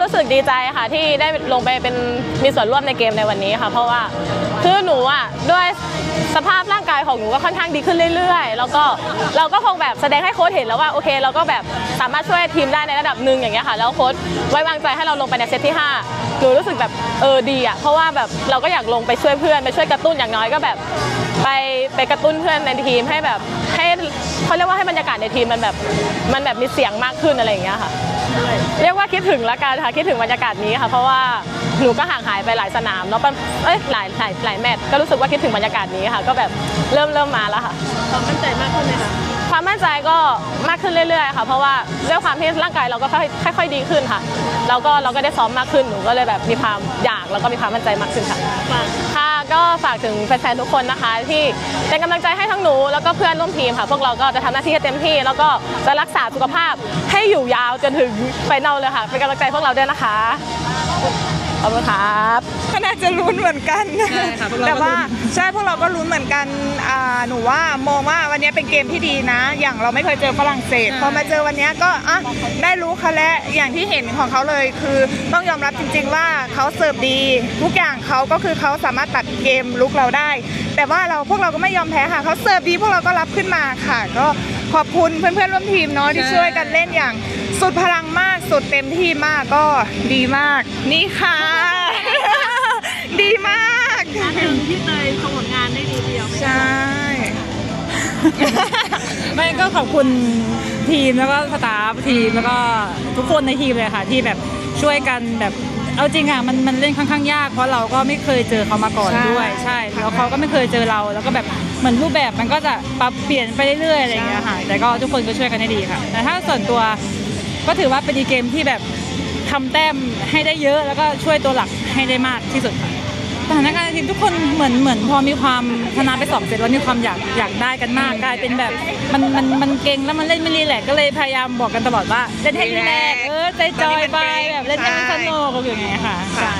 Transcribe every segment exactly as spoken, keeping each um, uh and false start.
รู้สึกดีใจค่ะที่ได้ลงไปเป็นมีส่วนร่วมในเกมในวันนี้ค่ะเพราะว่าคือหนูอ่ะด้วยสภาพร่างกายของหนูก็ค่อนข้างดีขึ้นเรื่อยๆแล้วก็เราก็คงแบบแสดงให้โค้ชเห็นแล้วว่าโอเคเราก็แบบสามารถช่วยทีมได้ในระดับหนึ่งอย่างเงี้ยค่ะแล้วโค้ชไว้วางใจให้เราลงไปในเซตที่ห้าหนูรู้สึกแบบเออดีอ่ะเพราะว่าแบบเราก็อยากลงไปช่วยเพื่อนไปช่วยกระตุ้นอย่างน้อยก็แบบไปไปกระตุ้นเพื่อนในทีมให้แบบให้เขาเรียกว่าให้บรรยากาศในทีมมันแบบมันแบบมีเสียงมากขึ้นอะไรอย่างเงี้ยค่ะเรียกว่าคิดถึงละกันค่ะคิดถึงบรรยากาศนี้ค่ะเพราะว่าหนูก็ห่างหายไปหลายสนามเนาะเอ้ยหลายหลายหลายแมตช์ก็รู้สึกว่าคิดถึงบรรยากาศนี้ค่ะก็แบบเริ่มเริ่มมาแล้วค่ะความมั่นใจมากขึ้นไหมคะความมั่นใจก็มากขึ้นเรื่อยๆค่ะเพราะว่าด้วยความที่ร่างกายเราก็ค่อยๆดีขึ้นค่ะเราก็เราก็ได้ซ้อมมากขึ้นหนูก็เลยแบบมีความอยากแล้วก็มีความมั่นใจมากขึ้นค่ะค่ะก็ฝากถึงแฟนๆทุกคนนะคะที่เป็นกำลังใจให้ทั้งหนูแล้วก็เพื่อนร่วมทีมค่ะพวกเราก็จะทำหน้าที่ให้เต็มที่แล้วก็จะรักษาสุขภาพให้อยู่ยาวจนถึงไฟนอลเลยค่ะเป็นกำลังใจพวกเราด้วยนะคะขอบคุณครับก็น่าจะลุ้นเหมือนกันแต่ว่าใช่พวกเราก็ลุ้นเหมือนกันหนูว่ามองว่าวันนี้เป็นเกมที่ดีนะอย่างเราไม่เคยเจอฝรั่งเศสพอมาเจอวันนี้ก็อ่ะได้รู้เขาและอย่างที่เห็นของเขาเลยคือต้องยอมรับจริงๆว่าเขาเสิร์ฟดีทุกอย่างเขาก็คือเขาสามารถตัดเกมลุกเราได้แต่ว่าเราพวกเราก็ไม่ยอมแพ้ค่ะเขาเสิร์ฟดีพวกเราก็รับขึ้นมาค่ะก็ขอบคุณเพื่อนๆร่วมทีมเนาะที่ช่วยกันเล่นอย่างสุดพลังมากสุดเต็มที่มากก็ดีมากนี่ค่ะดีมากถึงที่เตยส่งผลงานได้ดีเดียวใช่ไม่ก็ขอบคุณทีมแล้วก็สตาฟทีมแล้วก็ทุกคนในทีมเลยค่ะที่แบบช่วยกันแบบเอาจริงอ่ะมันมันเล่นค่อนข้างยากเพราะเราก็ไม่เคยเจอเขามาก่อนด้วยใช่แล้วเขาก็ไม่เคยเจอเราแล้วก็แบบเหมือนรูปแบบมันก็จะปรับเปลี่ยนไปเรื่อยๆอะไรอย่างเงี้ยค่ะแต่ก็ทุกคนก็ช่วยกันได้ดีค่ะแต่ถ้าส่วนตัวก็ถือว่าเป็นเกมที่แบบทำแต้มให้ได้เยอะแล้วก็ช่วยตัวหลักให้ได้มากที่สุดค่ะสถานการณ์ทีมทุกคนเหมือนเหมือนพอมีความชนะไปสองเซตแล้วมีความอยากอยากได้กันมากกลายเป็นแบบมันมันมันเก่งแล้วมันเล่นไม่รีแลกซ์ก็เลยพยายามบอกกันตลอดว่าเล่นให้รีแลกซ์เออใจจอยไปแบบเล่นให้มันสนุกอย่างเงี้ยค่ะใช่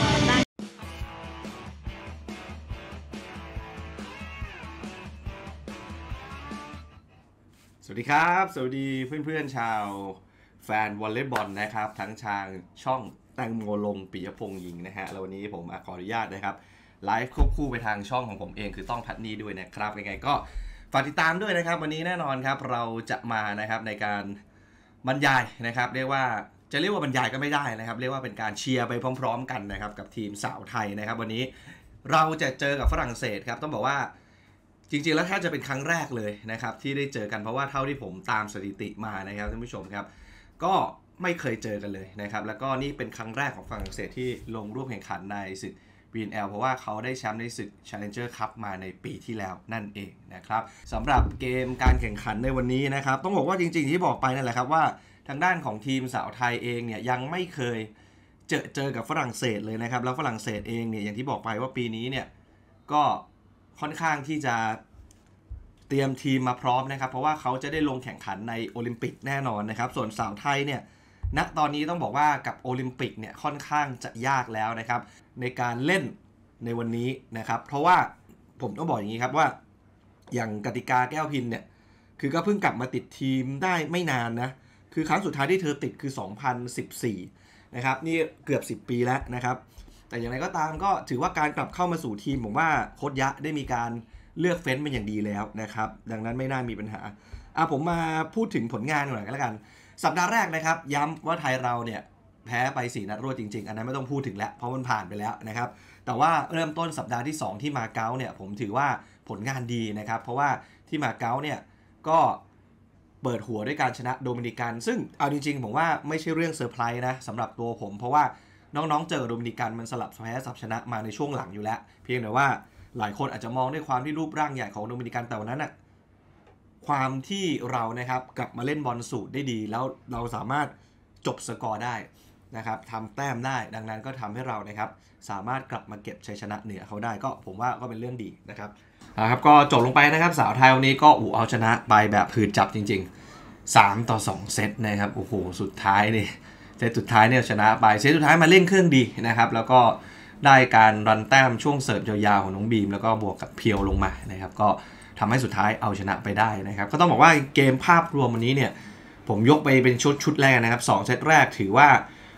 สวัสดีครับสวัสดีเพื่อนๆชาวแฟนวอลเลย์บอลนะครับทั้งทางช่องแตงโมลงปิยพงษ์หญิงนะฮะแล้ววันนี้ผมขออนุญาตนะครับไลฟ์ควบคู่ไปทางช่องของผมเองคือต้องพัดนีด้วยนะครับยังไงก็ฝากติดตามด้วยนะครับวันนี้แน่นอนครับเราจะมานะครับในการบรรยายนะครับเรียกว่าจะเรียกว่าบรรยายก็ไม่ได้นะครับเรียกว่าเป็นการเชียร์ไปพร้อมๆกันนะครับกับทีมสาวไทยนะครับวันนี้เราจะเจอกับฝรั่งเศสครับต้องบอกว่าจริงๆแล้วแทบจะเป็นครั้งแรกเลยนะครับที่ได้เจอกันเพราะว่าเท่าที่ผมตามสถิติมานะครับท่านผู้ชมครับก็ไม่เคยเจอกันเลยนะครับแล้วก็นี่เป็นครั้งแรกของฝรั่งเศสที่ลงร่วมแข่งขันในศึก บี เอ็น แอล เพราะว่าเขาได้แชมป์ในศึก Challenger Cup มาในปีที่แล้วนั่นเองนะครับสำหรับเกมการแข่งขันในวันนี้นะครับต้องบอกว่าจริงๆที่บอกไปนั่นแหละครับว่าทางด้านของทีมสาวไทยเองเนี่ยยังไม่เคยเจอเจอกับฝรั่งเศสเลยนะครับแล้วฝรั่งเศสเองเนี่ยอย่างที่บอกไปว่าปีนี้เนี่ยก็ค่อนข้างที่จะเตรียมทีมมาพร้อมนะครับเพราะว่าเขาจะได้ลงแข่งขันในโอลิมปิกแน่นอนนะครับส่วนสาวไทยเนี่ยณตอนนี้ต้องบอกว่ากับโอลิมปิกเนี่ยค่อนข้างจะยากแล้วนะครับในการเล่นในวันนี้นะครับเพราะว่าผมต้องบอกอย่างนี้ครับว่าอย่างกติกาแก้วพินเนี่ยคือก็เพิ่งกลับมาติดทีมได้ไม่นานนะคือครั้งสุดท้ายที่เธอติดคือสองพันสิบสี่นะครับนี่เกือบสิบปีแล้วนะครับแต่อย่างไรก็ตามก็ถือว่าการกลับเข้ามาสู่ทีมผมว่าโค้ชยะได้มีการเลือกเฟ้นเป็นอย่างดีแล้วนะครับดังนั้นไม่น่ามีปัญหาอ่ะผมมาพูดถึงผลงานหน่อยกันแล้วกันสัปดาห์แรกนะครับย้ำว่าไทยเราเนี่ยแพ้ไปสี่นัดรวดจริงๆอันนั้นไม่ต้องพูดถึงแล้วเพราะมันผ่านไปแล้วนะครับแต่ว่าเริ่มต้นสัปดาห์ที่สองที่มาเก๊าเนี่ยผมถือว่าผลงานดีนะครับเพราะว่าที่มาเก๊าเนี่ยก็เปิดหัวด้วยการชนะโดมินิกันซึ่งเอาจริงๆผมว่าไม่ใช่เรื่องเซอร์ไพรส์นะสำหรับตัวผมเพราะว่าน้องๆเจอโดมินิกันมันสลับแพ้สลับชนะมาในช่วงหลังอยู่แล้วเพียงแต่ว่าหลายคนอาจจะมองด้วยความที่รูปร่างใหญ่ของโดมินิกันแต่วันนั้นน่ะความที่เรานะครับกลับมาเล่นบอลสูตรได้ดีแล้วเราสามารถจบสกอร์ได้นะครับทำแต้มได้ดังนั้นก็ทำให้เรานะครับสามารถกลับมาเก็บชัยชนะเหนือเขาได้ก็ผมว่าก็เป็นเรื่องดีนะครับนะครับก็จบลงไปนะครับสาวไทยวันนี้ก็อู่เอาชนะไปแบบผืนจับจริงๆสามต่อสองเซตนะครับโอ้โหสุดท้ายนี่เซตสุดท้ายเนี่ยชนะไปเซตสุดท้ายมาเล่นเครื่องดีนะครับแล้วก็ได้การรันแต้มช่วงเสิร์ฟยาวๆของน้องบีมแล้วก็บวกกับเพียวลงมานะครับก็ทำให้สุดท้ายเอาชนะไปได้นะครับก็ต้องบอกว่าเกมภาพรวมวันนี้เนี่ยผมยกไปเป็นชุดชุดแรกนะครับสองเซตแรกถือว่า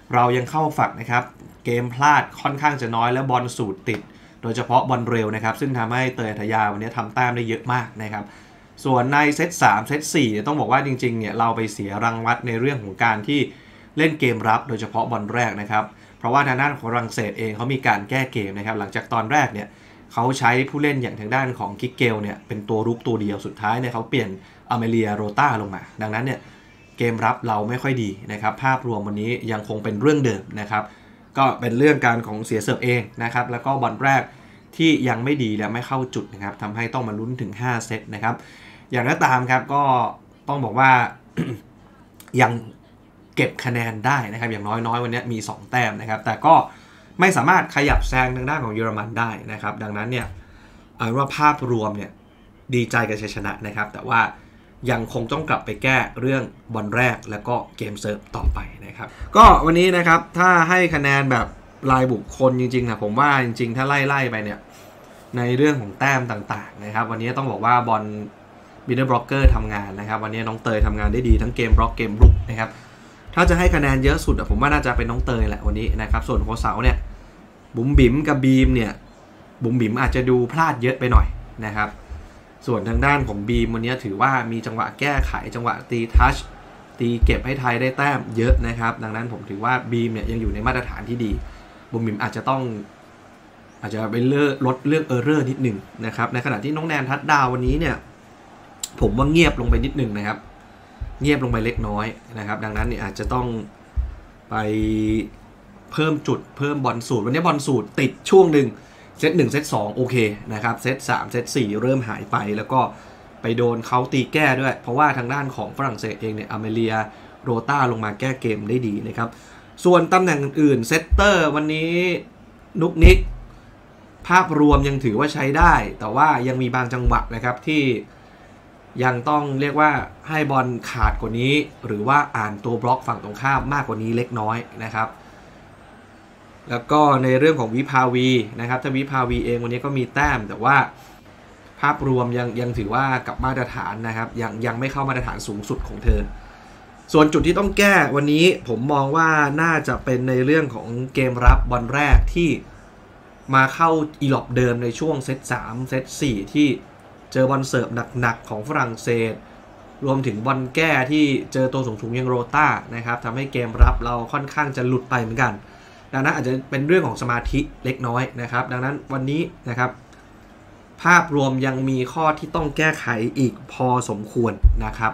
เรายังเข้าฝักนะครับเกมพลาดค่อนข้างจะน้อยและบอลสูตรติดโดยเฉพาะบอลเร็วนะครับซึ่งทำให้เตยอัธยาวันนี้ทำแต้มได้เยอะมากนะครับส่วนในเซตสามเซตสี่ต้องบอกว่าจริงๆเนี่ยเราไปเสียรางวัลในเรื่องของการที่เล่นเกมรับโดยเฉพาะบอลแรกนะครับเพราะว่าทางด้านของฝรั่งเศสเองเขามีการแก้เกมนะครับหลังจากตอนแรกเนี่ยเขาใช้ผู้เล่นอย่างทางด้านของคิกเกลเนี่ยเป็นตัวรุกตัวเดียวสุดท้ายเนี่ยเขาเปลี่ยนอเมเลียโรต้าลงมาดังนั้นเนี่ยเกมรับเราไม่ค่อยดีนะครับภาพรวมวันนี้ยังคงเป็นเรื่องเดิมนะครับก็เป็นเรื่องการของเสียเสิร์ฟเองนะครับแล้วก็บอลแรกที่ยังไม่ดีและไม่เข้าจุดนะครับทำให้ต้องมาลุ้นถึงห้าเซตนะครับอย่างนั้นตามครับก็ต้องบอกว่า ยังเก็บคะแนนได้นะครับอย่างน้อยๆวันนี้มีสองแต้มนะครับแต่ก็ไม่สามารถขยับแซงทางด้านของเยอรมันได้นะครับดังนั้นเนี่ยเอาว่าภาพรวมเนี่ยดีใจกับชัยชนะนะครับแต่ว่ายังคงต้องกลับไปแก้เรื่องบอลแรกแล้วก็เกมเซิร์ฟต่อไปนะครับก็วันนี้นะครับถ้าให้คะแนนแบบรายบุคคลจริงๆนะผมว่าจริงๆถ้าไล่ๆไปเนี่ยในเรื่องของแต้มต่างๆนะครับวันนี้ต้องบอกว่าบอลบินเนอร์บล็อกเกอร์ทำงานนะครับวันนี้น้องเตยทำงานได้ดีทั้งเกมบล็อกเกมรุกนะครับถ้าจะให้คะแนนเยอะสุดผมว่าน่าจะเป็นน้องเตยแหละวันนี้นะครับส่วนโคเสาเนี่ยบุ๋มบิ๋มกับบีมเนี่ยบุ๋มบิ๋มอาจจะดูพลาดเยอะไปหน่อยนะครับส่วนทางด้านของบีมวันนี้ถือว่ามีจังหวะแก้ไขจังหวะตีทัชตีเก็บให้ไทยได้แต้มเยอะนะครับดังนั้นผมถือว่าบีมเนี่ยยังอยู่ในมาตรฐานที่ดีบุ๋มบิ๋มอาจจะต้องอาจจะไปเลือกลดเรื่องเออร์เรอร์นิดหนึ่งนะครับในขณะที่น้องแนนทัดดาววันนี้เนี่ยผมว่าเงียบลงไปนิดหนึ่งนะครับเงียบลงไปเล็กน้อยนะครับดังนั้นเนี่ยอาจจะต้องไปเพิ่มจุดเพิ่มบอลสูตรวันนี้บอลสูตรติดช่วงหนึ่งเซตหนึ่งเซตสองโอเคนะครับเซตสามเซตสี่เริ่มหายไปแล้วก็ไปโดนเขาตีแก้ด้วยเพราะว่าทางด้านของฝรั่งเศสเองเนี่ยอเมเลียโรต้าลงมาแก้เกมได้ดีนะครับส่วนตำแหน่งอื่นๆเซตเตอร์วันนี้นุกนิกภาพรวมยังถือว่าใช้ได้แต่ว่ายังมีบางจังหวะนะครับที่ยังต้องเรียกว่าให้บอลขาดกว่านี้หรือว่าอ่านตัวบล็อกฝั่งตรงข้ามมากกว่านี้เล็กน้อยนะครับแล้วก็ในเรื่องของวิภาวีนะครับถ้าวิภาวีเองวันนี้ก็มีแต้มแต่ว่าภาพรวมยังยังถือว่ากับมาตรฐานนะครับยังยังไม่เข้ามาตรฐานสูงสุดของเธอส่วนจุดที่ต้องแก้วันนี้ผมมองว่าน่าจะเป็นในเรื่องของเกมรับบอลแรกที่มาเข้าอีหลอบเดิมในช่วงเซตสามเซตสี่ที่เจอบอลเสิร์ฟหนักๆของฝรั่งเศสรวมถึงบอลแก้ที่เจอตัวสูงๆอย่างโรต้านะครับทำให้เกมรับเราค่อนข้างจะหลุดไปเหมือนกันดังนั้นอาจจะเป็นเรื่องของสมาธิเล็กน้อยนะครับดังนั้นวันนี้นะครับภาพรวมยังมีข้อที่ต้องแก้ไขอีกพอสมควรนะครับ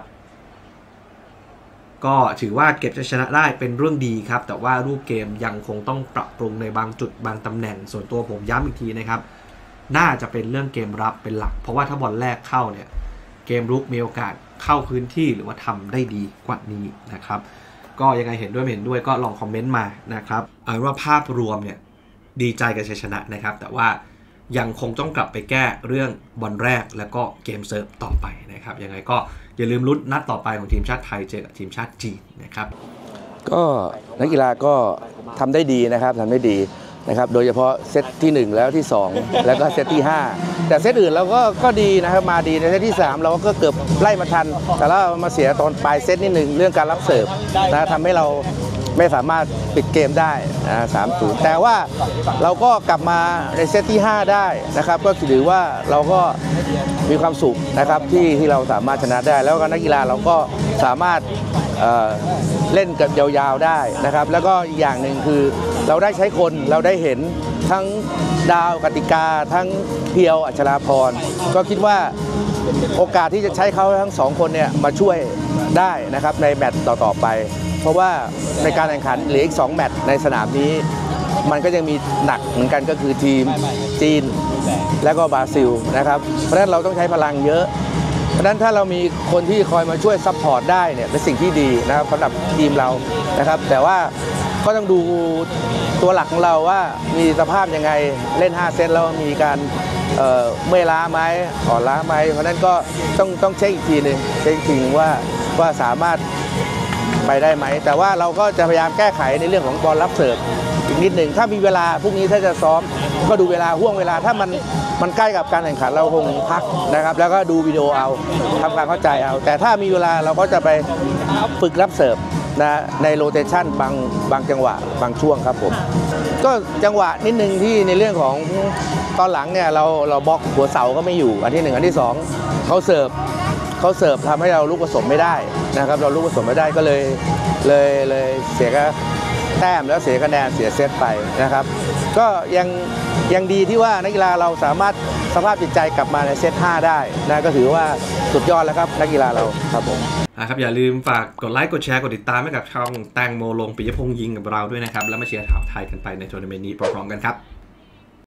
ก็ถือว่าเก็บชัยชนะได้เป็นเรื่องดีครับแต่ว่ารูปเกมยังคงต้องปรับปรุงในบางจุดบางตำแหน่งส่วนตัวผมย้ำอีกทีนะครับน่าจะเป็นเรื่องเกมรับเป็นหลักเพราะว่าถ้าบอลแรกเข้าเนี่ยเกมรุกมีโอกาสเข้าพื้นที่หรือว่าทำได้ดีกว่านี้นะครับก็ยังไงเห็นด้วยไม่เห็นด้วยก็ลองคอมเมนต์มานะครับเอาว่าภาพรวมเนี่ยดีใจกับชัยชนะนะครับแต่ว่ายังคงต้องกลับไปแก้เรื่องบอลแรกแล้วก็เกมเซิร์ฟต่อไปนะครับยังไงก็อย่าลืมลุ้นนัดต่อไปของทีมชาติไทยเจอกับทีมชาติจีนนะครับก็นักกีฬาก็ทำได้ดีนะครับทำได้ดีนะครับโดยเฉพาะเซตที่หนึ่งแล้วที่สองแล้วก็เซตที่ห้าแต่เซตอื่นเราก็ก็ดีนะครับมาดีในเซตที่สามเราก็เกือบไล่มาทันแต่เรามาเสียตอนปลายเซตนิดหนึ่งเรื่องการรับเสิร์ฟนะทำให้เราไม่สามารถปิดเกมได้นะสามศูนย์แต่ว่าเราก็กลับมาในเซตที่ห้าได้นะครับก็ถือว่าเราก็มีความสุขนะครับที่ที่เราสามารถชนะได้แล้วก็นักกีฬาเราก็สามารถเอ่อเล่นกันยาวๆได้นะครับแล้วก็อีกอย่างหนึ่งคือเราได้ใช้คนเราได้เห็นทั้งดาวกติกาทั้งเพียวอัชราพรก็คิดว่าโอกาสที่จะใช้เขาทั้งสองคนเนี่ยมาช่วยได้นะครับในแมตช์ต่อๆไปเพราะว่าในการแข่งขันเหลืออีกสองแมตช์ในสนามนี้มันก็ยังมีหนักเหมือนกันก็คือทีมจีนและก็บราซิลนะครับเพราะฉะนั้นเราต้องใช้พลังเยอะเพราะฉะนั้นถ้าเรามีคนที่คอยมาช่วยซัพพอร์ตได้เนี่ยเป็นสิ่งที่ดีนะครับสำหรับทีมเรานะครับแต่ว่าก็ต้องดูตัวหลักของเราว่ามีสภาพยังไงเล่นห้าเซตแล้วมีการเอ่อเมื่อยล้าไหมอ่อนล้าไหมเพราะฉะนั้นก็ต้องต้องเช็คอีกทีหนึ่งเช็คอีกทีว่าว่าสามารถไปได้ไหมแต่ว่าเราก็จะพยายามแก้ไขในเรื่องของบอลรับเสิร์ฟอีกนิดหนึ่งถ้ามีเวลาพรุ่งนี้ถ้าจะซ้อมก็ดูเวลาห่วงเวลาถ้ามันมันใกล้กับการแข่งขันเราคงพักนะครับแล้วก็ดูวิดีโอเอาทำความเข้าใจเอาแต่ถ้ามีเวลาเราก็จะไปฝึกรับเสิร์ฟนะในโรเตชันบางบางจังหวะบางช่วงครับผมก็จังหวะนิดนึงที่ในเรื่องของตอนหลังเนี่ยเราเราบล็อกหัวเสาก็ไม่อยู่อันที่หนึ่งอันที่สองเขาเสิร์ฟเขาเสิร์ฟทำให้เราลูกผสมไม่ได้นะครับเราลูกผสมไม่ได้ก็เลยเลยเลยเสียก็แต้มแล้วเสียคะแนนเสียเซตไปนะครับก็ยังยังดีที่ว่านักกีฬาเราสามารถสภาพจิตใจกลับมาในเซตห้าได้นะก็ถือว่าสุดยอดแล้วครับนักกีฬาเราครับผมครับอย่าลืมฝากกดไลค์กดแชร์กดติดตามให้กับช่องแตงโมลงปิยพงษ์ยิงกับเราด้วยนะครับแล้วมาเชียร์ไทยกันไปในทัวร์นาเมนต์นี้พร้อมๆกันครับ